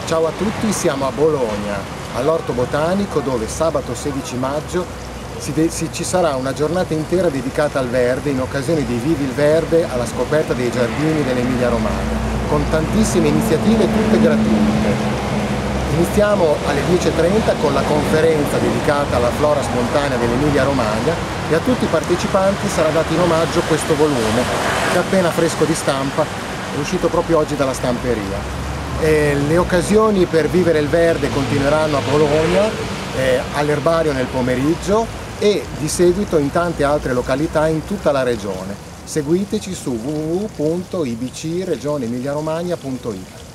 Ciao a tutti, siamo a Bologna, all'Orto Botanico, dove sabato 16 maggio ci sarà una giornata intera dedicata al verde in occasione dei Vivi il Verde alla scoperta dei giardini dell'Emilia Romagna, con tantissime iniziative tutte gratuite. Iniziamo alle 10:30 con la conferenza dedicata alla flora spontanea dell'Emilia Romagna e a tutti i partecipanti sarà dato in omaggio questo volume, che è appena fresco di stampa, è uscito proprio oggi dalla stamperia. Le occasioni per vivere il verde continueranno a Bologna, all'erbario nel pomeriggio e di seguito in tante altre località in tutta la regione. Seguiteci su www.ibcregioneemiliaromagna.it.